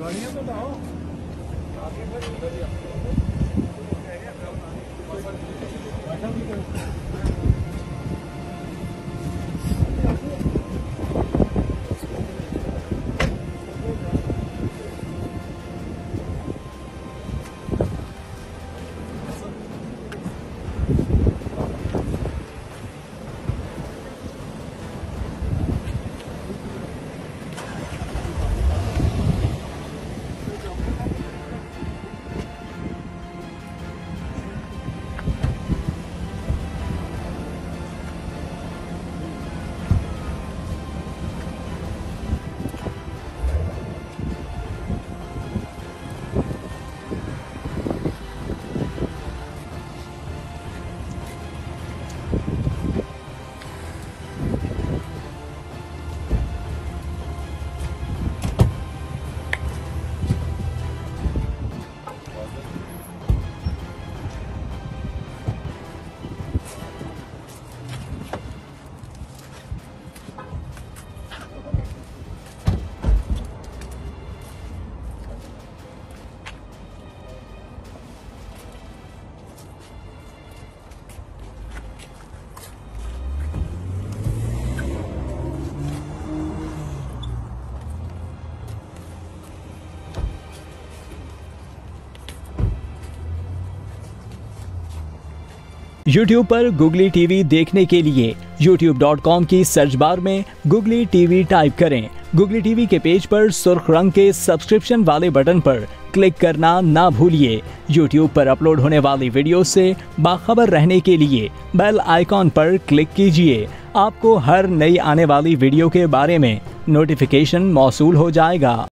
YouTube पर Googly TV देखने के लिए youtube.com की सर्च बार में Googly TV टाइप करें। Googly TV के पेज पर सुर्ख रंग के सब्सक्रिप्शन वाले बटन पर क्लिक करना ना भूलिए। YouTube पर अपलोड होने वाली वीडियो से बाखबर रहने के लिए बेल आइकॉन पर क्लिक कीजिए। आपको हर नई आने वाली वीडियो के बारे में नोटिफिकेशन मौसूल हो जाएगा।